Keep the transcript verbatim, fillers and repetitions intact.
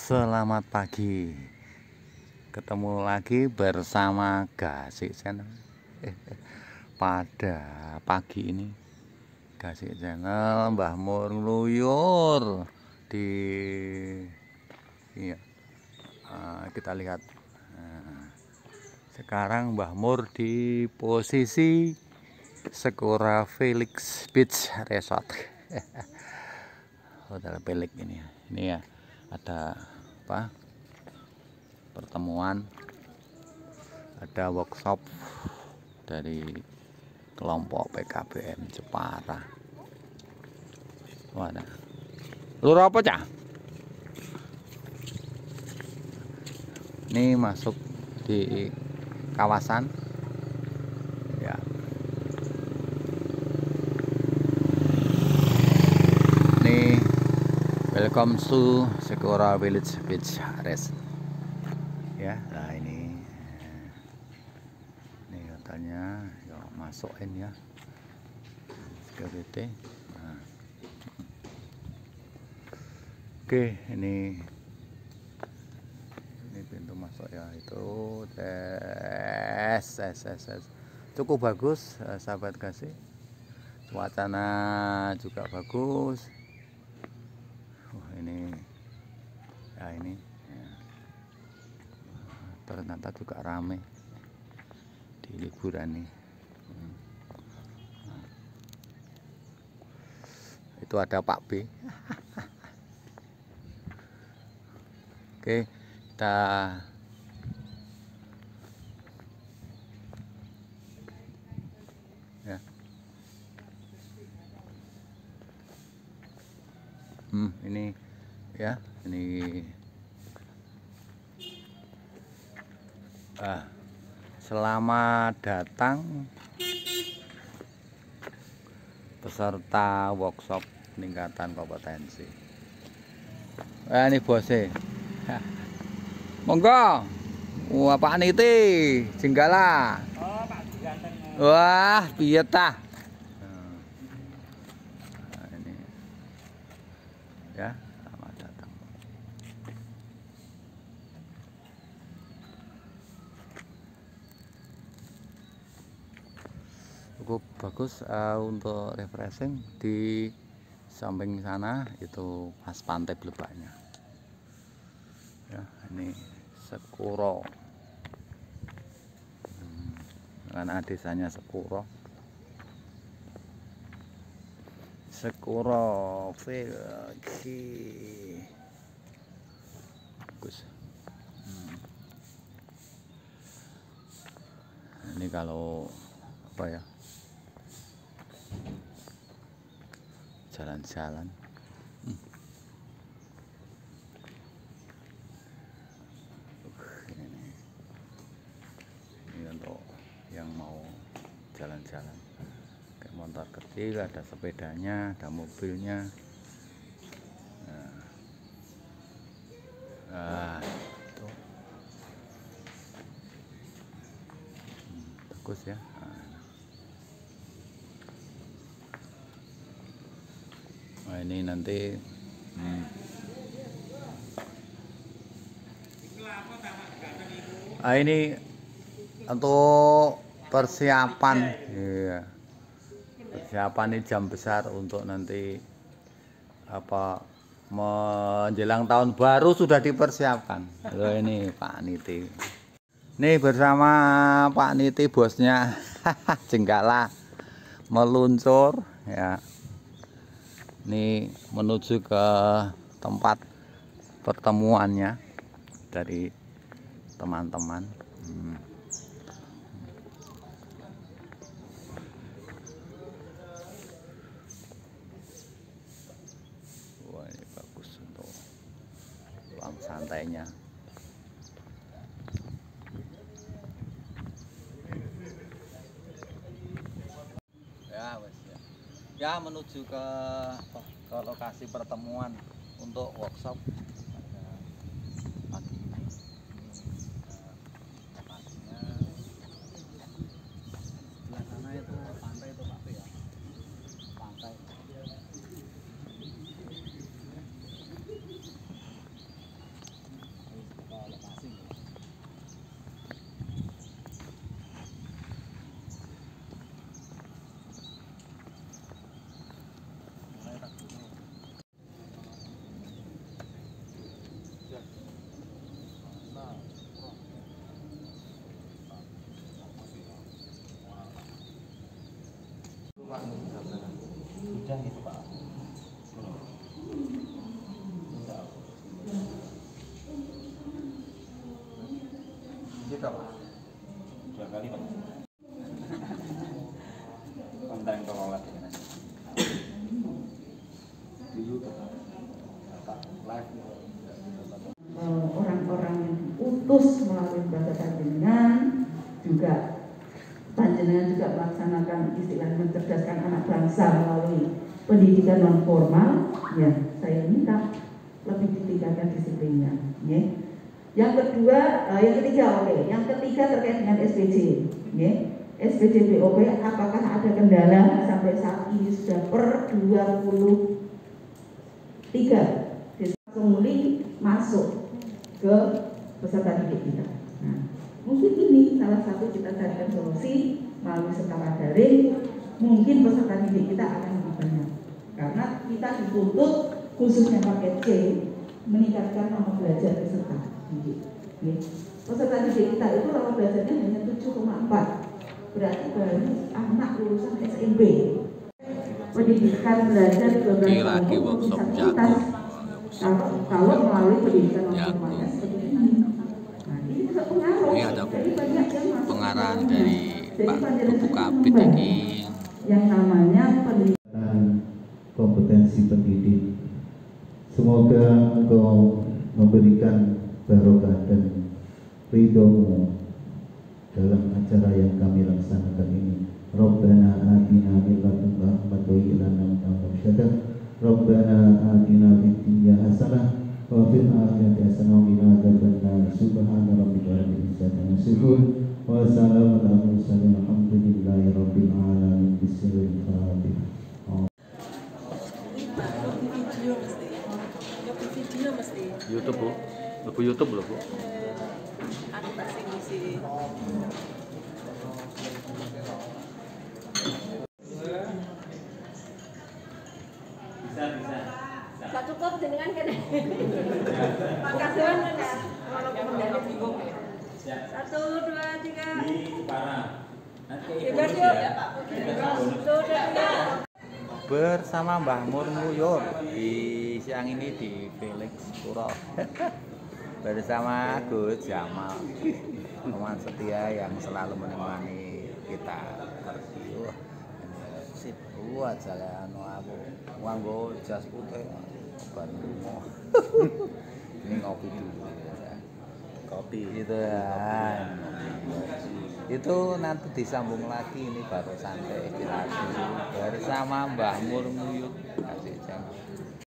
Selamat pagi, ketemu lagi bersama Gasik Channel. Eh, pada pagi ini Gasik Channel Mbah Mur ngluyur di iya. Uh, kita lihat uh, sekarang Mbah Mur di posisi Sakura Felix Beach Resort. Hotel Felix ini ya. Ini ya. Ada apa, pertemuan, ada workshop dari kelompok P K B M Jepara. Wadah, lur apa cah? Ini masuk di kawasan ya. Ini welcome to Sakura Village Beach Resort. Ya, nah ini ini katanya ya masukin ya security. Nah. Oke, ini ini pintu masuk ya, itu tes tes tes, tes. Cukup bagus sahabat Gasik, suasana juga bagus. Wah, ini ya ini ya. Ternyata juga rame di liburan nih. Hmm. Nah. Itu ada Pak B. Oke, kita ya. Hmm, ini ya, ini ah, selamat datang peserta workshop peningkatan kompetensi. Eh, ini bosnya. Monggo. Wah, Pak Niti, Jenggala. Oh, Pak Ganteng. Wah, piye tah? Nah, ini ya, selamat datang. Cukup bagus uh, untuk refreshing. Di samping sana itu pas pantai Blebaknya ya. Ini Sekuro, hmm, karena desanya Sekuro. Sekuro Velki bagus. Hmm. Ini kalau apa ya, jalan-jalan. Hmm. Ini, ini untuk yang mau jalan-jalan, kayak motor kecil, ada sepedanya, ada mobilnya. Nah, nah itu hmm, bagus ya. Nah. Nah, ini nanti hmm. Nah, ini untuk persiapan ya. Persiapan ini jam besar untuk nanti apa, menjelang tahun baru sudah dipersiapkan. Loh, ini Pak Niti. Nih bersama Pak Niti bosnya Jenggala meluncur ya. Ini menuju ke tempat pertemuannya dari teman-teman. Hmm. Wah, ini bagus untuk ruang santainya. Ya, wes ya. Ya, menuju ke ke lokasi pertemuan untuk workshop pada pagi ini. Lokasinya sebelah sana itu pantai itu Pak ya. Pantai. diutus melalui lembaga panjenengan, juga panjenengan juga melaksanakan istilah mencerdaskan anak bangsa melalui pendidikan non formal. Ya, saya minta lebih ditingkatkan disiplinnya. Ya. Yang kedua, uh, yang ketiga, oke, okay. Yang ketiga terkait dengan S P J. Ya. S P J B O P, apakah ada kendala sampai saat ini sudah per dua puluh tiga desa Sumuli masuk ke peserta didik kita. Nah, mungkin ini salah satu kita carikan solusi melalui sekolah daring, mungkin peserta didik kita akan lebih banyak. Karena kita dituntut khususnya paket C meningkatkan nomor belajar peserta didik. Ya. Peserta didik kita itu nomor belajarnya hanya tujuh koma empat, berarti baru anak lulusan S M B. Pendidikan belajar dua belas tahun bisa tuntas kalau, kalau melalui pendidikan non formalnya seperti ini. Nah, ini juga pengaruh. Ini ada Jadi banyak yang masuk pengarahan dari Jadi Pak Buku Kapit ini yang namanya pendidikan kompetensi pendidik. Semoga Engkau memberikan barokah dan ridho-Mu dalam acara yang kami laksanakan ini. Rabbana atina min ladunka rahmatan wa hab lana min ladunka rahmatan. Rabbana atina fid dunya hasanah wa fil akhirati hasanah wa qina adzabannar. Subhana rabbika rabbil izzati amma yasifun wa salamun alal mursalin walhamdulillahi rabbil alamin. Bismillahirrahmanirrahim. YouTube Bu, Bu YouTube loh Bu. Aku pasti ngisi. Bisa, bisa. Pak cukup dengan kan? Makasih ya. Kalau kemudian bingung ya. Satu, dua, tiga. Di Parang. Nanti Bebas yuk. Satu, dua, tiga. Bersama Mbah Mur Nguyur di siang ini di Felix Puro bersama Gus Jamal, teman setia yang selalu menemani kita. Wah, sip buat saya anu aku nganggo jas putih ban lunga. Ini ngopi dulu ya. Kopi itu ya. Itu nanti disambung lagi, ini baru santai lagi bersama Mbah Mur Nguyur. Kasih jam.